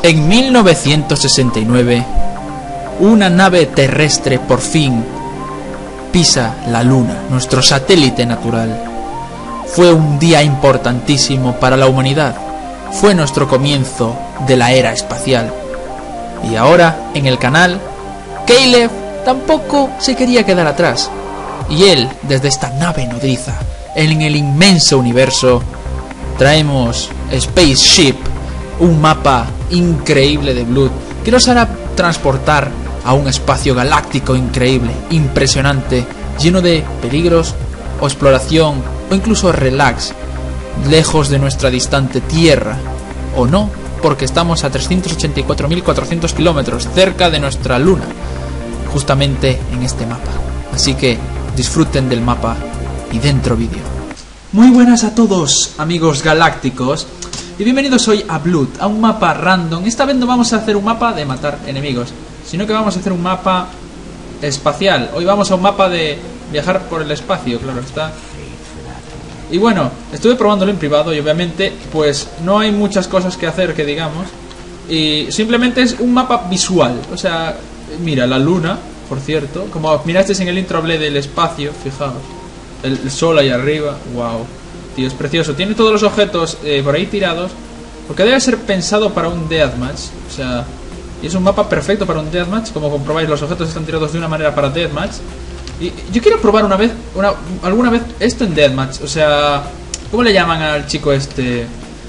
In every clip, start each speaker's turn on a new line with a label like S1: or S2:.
S1: En 1969, una nave terrestre por fin pisa la Luna, nuestro satélite natural. Fue un día importantísimo para la humanidad. Fue nuestro comienzo de la era espacial. Y ahora, en el canal, Caleb tampoco se quería quedar atrás. Y él, desde esta nave nodriza, en el inmenso universo, traemos Spaceship, un mapa increíble de Blood, que nos hará transportar a un espacio galáctico increíble, impresionante, lleno de peligros, o exploración, o incluso relax, lejos de nuestra distante Tierra, o no, porque estamos a 384.400 kilómetros cerca de nuestra Luna, justamente en este mapa. Así que disfruten del mapa y dentro vídeo. Muy buenas a todos, amigos galácticos, y bienvenidos hoy a Blood, a un mapa random. Esta vez no vamos a hacer un mapa de matar enemigos, sino que vamos a hacer un mapa espacial. Hoy vamos a un mapa de viajar por el espacio, claro está. Y bueno, estuve probándolo en privado y obviamente pues no hay muchas cosas que hacer que digamos. Y simplemente es un mapa visual. O sea, mira, la luna, por cierto. Como mirasteis en el intro hablé del espacio, fijaos. El sol ahí arriba, wow. Tío, es precioso. Tiene todos los objetos por ahí tirados. Porque debe ser pensado para un deathmatch. O sea, y es un mapa perfecto para un deathmatch. Como comprobáis, los objetos están tirados de una manera para deathmatch. Y yo quiero probar alguna vez esto en deathmatch. O sea, ¿cómo le llaman al chico este?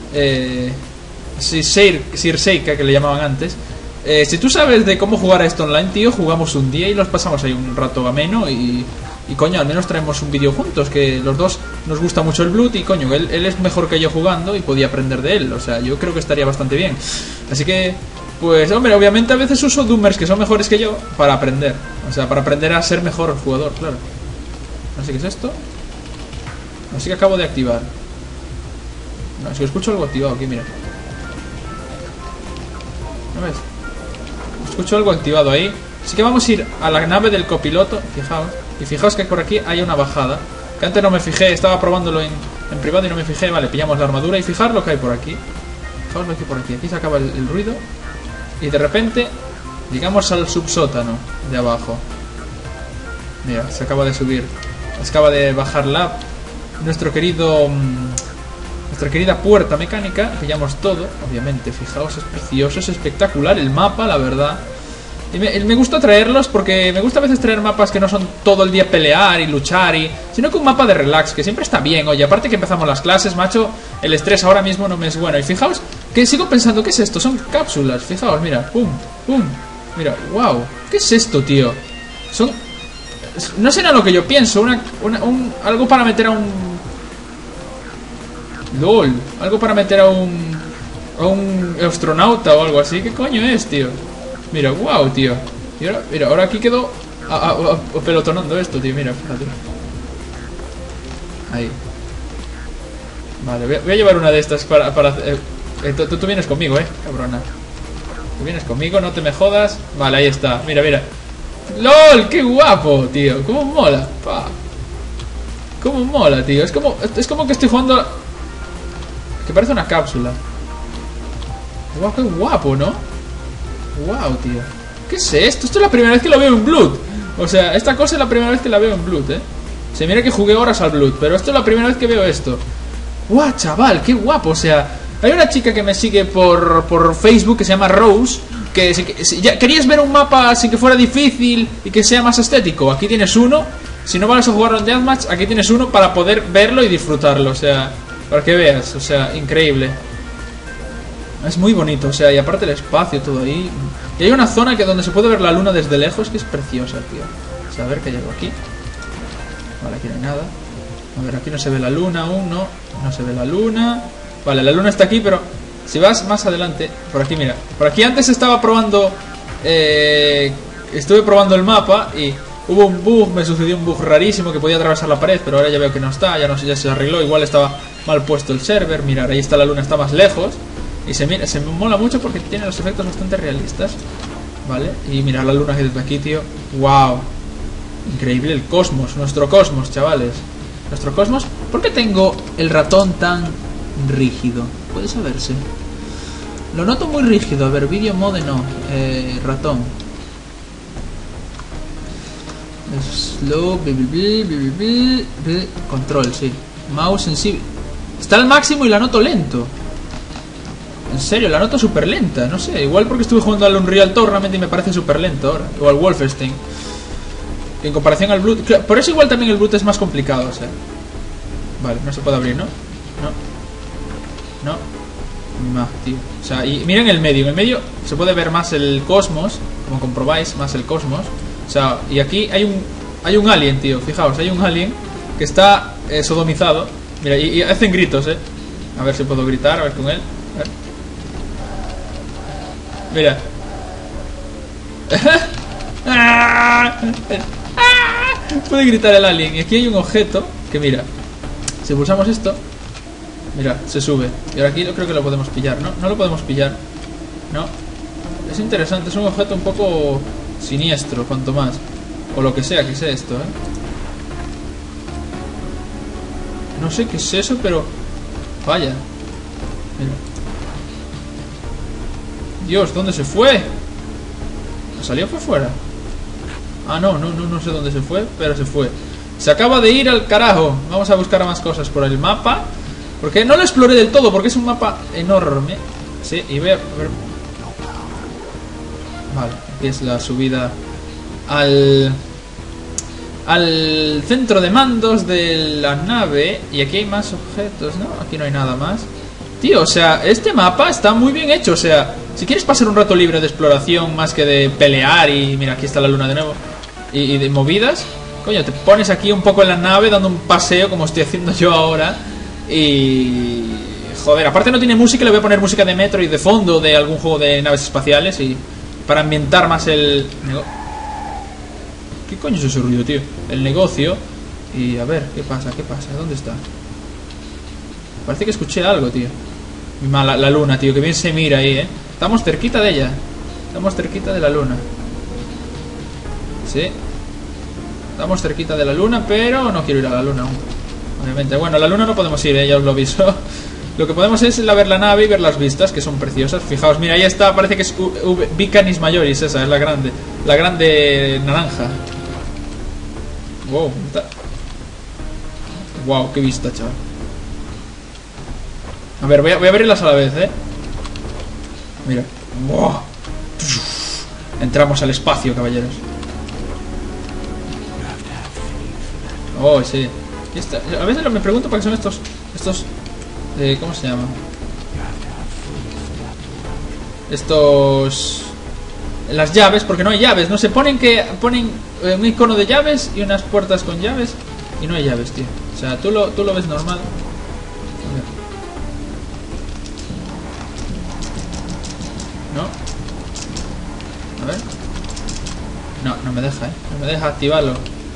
S1: Sir Seika, que le llamaban antes. Si tú sabes de cómo jugar a esto online, tío, jugamos un día y los pasamos ahí un rato ameno. Y coño, al menos traemos un vídeo juntos. Que los dos nos gusta mucho el Blood. Y coño, él es mejor que yo jugando y podía aprender de él. O sea, yo creo que estaría bastante bien. Así que, pues, hombre, obviamente a veces uso doomers que son mejores que yo para aprender. O sea, para aprender a ser mejor jugador, claro. Así que es esto. Así que acabo de activar. No, es que escucho algo activado aquí, mira. ¿No ves? Escucho algo activado ahí. Así que vamos a ir a la nave del copiloto. Fijaos. Y fijaos que por aquí hay una bajada. Que antes no me fijé, estaba probándolo en privado y no me fijé. Vale, pillamos la armadura y fijaos lo que hay por aquí. Fijaos lo que hay por aquí. Aquí se acaba el ruido. Y de repente llegamos al subsótano de abajo. Mira, se acaba de subir. Se acaba de bajar nuestra querida puerta mecánica. Pillamos todo, obviamente. Fijaos, es precioso, es espectacular el mapa, la verdad. Y me gusta traerlos porque me gusta a veces traer mapas que no son todo el día pelear y luchar sino que un mapa de relax, que siempre está bien. Oye, aparte que empezamos las clases, macho, el estrés ahora mismo no me es bueno. Y fijaos que sigo pensando, ¿qué es esto? Son cápsulas, fijaos, mira, pum, pum. Mira, wow, ¿qué es esto, tío? Son... no será lo que yo pienso, algo para meter a un... LOL, algo para meter a un astronauta o algo así. ¿Qué coño es, tío? Mira, wow, tío. Y ahora, mira, ahora aquí quedó pelotonando esto, tío. Mira, fíjate. Ahí. Vale, voy a llevar una de estas para tú vienes conmigo, cabrona. Tú vienes conmigo, no te me jodas. Vale, ahí está, mira, mira. ¡LOL! ¡Qué guapo, tío! ¡Cómo mola! ¡Pah! ¡Cómo mola, tío! Es como que estoy jugando... que parece una cápsula. ¡Guau, qué guapo!, ¿no? Wow, tío. ¿Qué es esto? Esto es la primera vez que lo veo en Blood. O sea, esta cosa es la primera vez que la veo en Blood, Se mira que jugué horas al Blood, pero esto es la primera vez que veo esto. Guau, chaval, qué guapo. O sea, hay una chica que me sigue por Facebook que se llama Rose. Que si ya querías ver un mapa sin que fuera difícil y que sea más estético, aquí tienes uno. Si no vas a jugarlo en Deathmatch, aquí tienes uno para poder verlo y disfrutarlo. O sea, para que veas, o sea, increíble. Es muy bonito, o sea, y aparte el espacio, todo ahí. Y hay una zona donde se puede ver la luna desde lejos, que es preciosa, tío. O sea, a ver qué hay algo aquí. Vale, aquí no hay nada. A ver, aquí no se ve la luna aún, no se ve la luna. Vale, la luna está aquí, pero si vas más adelante, por aquí, mira. Por aquí antes estaba probando... estuve probando el mapa y hubo un bug, me sucedió un bug rarísimo que podía atravesar la pared, pero ahora ya veo que no está, ya se arregló. Igual estaba mal puesto el server, mirad, ahí está la luna, está más lejos. Y se me mola mucho porque tiene los efectos bastante realistas. Vale, y mirad la luna que desde aquí, tío. Wow, increíble el cosmos, nuestro cosmos, chavales. Nuestro cosmos. ¿Por qué tengo el ratón tan rígido? Puede saberse. Lo noto muy rígido. A ver, video mode no. Ratón. Slow. Control, sí. Mouse sensible. Está al máximo y la noto lento. En serio, la noto súper lenta. No sé, igual porque estuve jugando al Unreal Tournament y me parece súper lento ahora. O al Wolfenstein. En comparación al Blood. Por eso igual también el Blood es más complicado, o sea. Vale, no se puede abrir, ¿no? No. No, tío. O sea, y miren el medio. En el medio se puede ver más el cosmos. Como comprobáis, más el cosmos. O sea, y aquí hay un alien, tío. Fijaos, hay un alien que está sodomizado. Mira, y hacen gritos, A ver si puedo gritar, a ver con él. A ver. Mira. Puede gritar el alien. Y aquí hay un objeto que, mira, si pulsamos esto, mira, se sube. Y ahora aquí yo creo que lo podemos pillar, ¿no? No lo podemos pillar. No. Es interesante, es un objeto un poco siniestro, cuanto más. O lo que sea esto, No sé qué es eso, pero... Vaya. Mira. Dios, ¿dónde se fue? ¿Salió? ¿Fue fuera? Ah, no sé dónde se fue, pero se fue. Se acaba de ir al carajo. Vamos a buscar más cosas por el mapa. Porque no lo exploré del todo, porque es un mapa enorme. Sí, y voy a ver. Vale, aquí es la subida al centro de mandos de la nave. Y aquí hay más objetos, ¿no? Aquí no hay nada más. Tío, o sea, este mapa está muy bien hecho. O sea, si quieres pasar un rato libre de exploración más que de pelear. Y mira, aquí está la luna de nuevo. Y de movidas, coño, te pones aquí un poco en la nave dando un paseo como estoy haciendo yo ahora. Y... joder, aparte no tiene música, le voy a poner música de Metro y de fondo de algún juego de naves espaciales. Y para ambientar más el... ¿Qué coño es ese ruido, tío? El negocio. Y a ver, ¿qué pasa? ¿Dónde está? Parece que escuché algo, tío. La luna, tío, que bien se mira ahí, Estamos cerquita de ella. Estamos cerquita de la luna. Sí. Estamos cerquita de la luna, pero no quiero ir a la luna aún. Obviamente, bueno, a la luna no podemos ir, ya os lo aviso. Lo que podemos es ver la nave y ver las vistas, que son preciosas. Fijaos, mira, ahí está, parece que es Vicanis Majoris, esa es la grande. La grande naranja. Wow, wow, qué vista, chaval. A ver, voy a abrirlas a la vez, Mira. Wow. Entramos al espacio, caballeros. Oh, sí. A veces me pregunto para qué son estos ¿cómo se llaman? Las llaves, porque no hay llaves. No se ponen un icono de llaves y unas puertas con llaves y no hay llaves, tío. O sea, tú lo ves normal. No. A ver. No me deja, No me deja activarlo.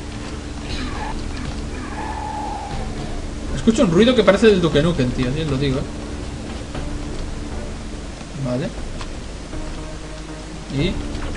S1: Escucho un ruido que parece del Duke Nukem, tío, yo os lo digo, Vale. Y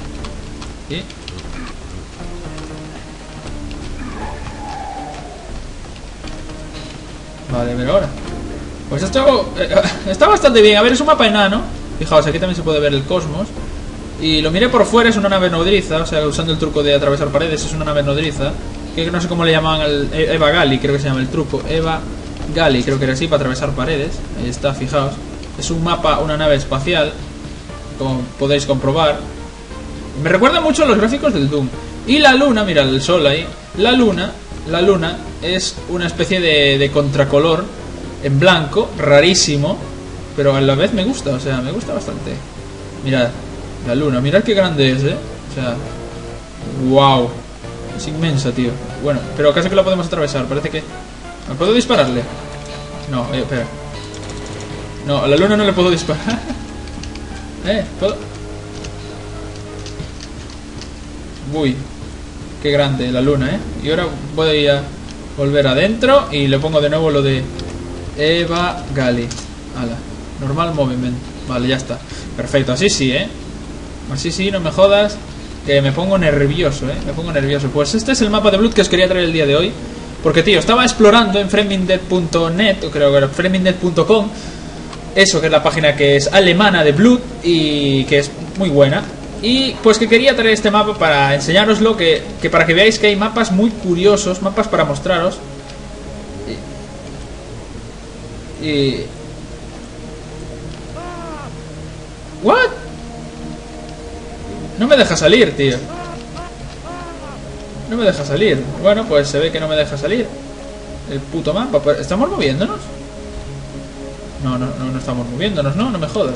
S1: vale, a ver ahora. Pues esto está bastante bien. A ver, es un mapa enano. Fijaos, aquí también se puede ver el cosmos. Y lo miré por fuera, es una nave nodriza. O sea, usando el truco de atravesar paredes, es una nave nodriza. Que no sé cómo le llamaban al Eva Gali, creo que se llama el truco. Eva Gali, creo que era así, para atravesar paredes. Ahí está, fijaos. Es un mapa, una nave espacial, como podéis comprobar. Me recuerda mucho a los gráficos del Doom. Y la luna, mira el sol ahí. La luna es una especie de contracolor en blanco, rarísimo, pero a la vez me gusta, o sea, me gusta bastante. Mirad, la luna, mirad qué grande es, O sea, wow. Es inmensa, tío. Bueno, pero casi que la podemos atravesar. Parece que... ¿me puedo dispararle? No, espera. No, a la luna no le puedo disparar. ¿Puedo? Uy, qué grande la luna, Y ahora voy a volver adentro y le pongo de nuevo lo de Eva Gali. Ala, normal movement. Vale, ya está. Perfecto, así sí, Así sí, no me jodas. Que me pongo nervioso, me pongo nervioso. Pues este es el mapa de Blood que os quería traer el día de hoy. Porque, tío, estaba explorando en framingdead.net, o creo que era framingdead.com. eso, que es la página que es alemana de Blood y que es muy buena. Y pues que quería traer este mapa para enseñároslo, que para que veáis que hay mapas muy curiosos, mapas para mostraros. ¿What? No me deja salir, tío. No me deja salir. Bueno, pues se ve que no me deja salir el puto mapa. ¿Estamos moviéndonos? No estamos moviéndonos, no me jodas.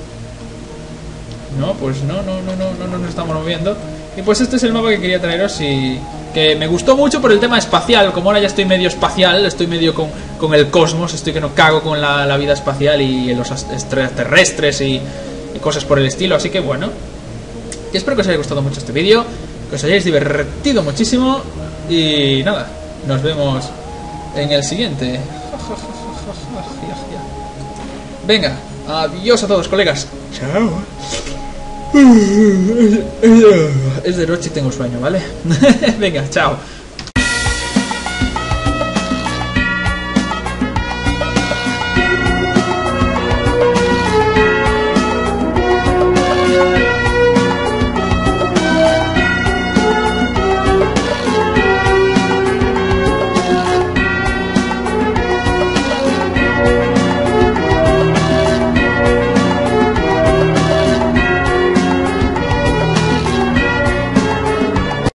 S1: No, pues no nos estamos moviendo. Y pues este es el mapa que quería traeros y que me gustó mucho por el tema espacial. Como ahora ya estoy medio espacial, estoy medio con el cosmos, estoy que no cago con la vida espacial y los extraterrestres y cosas por el estilo. Así que bueno, y espero que os haya gustado mucho este vídeo, que os hayáis divertido muchísimo y nada, nos vemos en el siguiente. Venga, adiós a todos, colegas. Chao. Es de noche y tengo sueño, ¿vale? Venga, chao.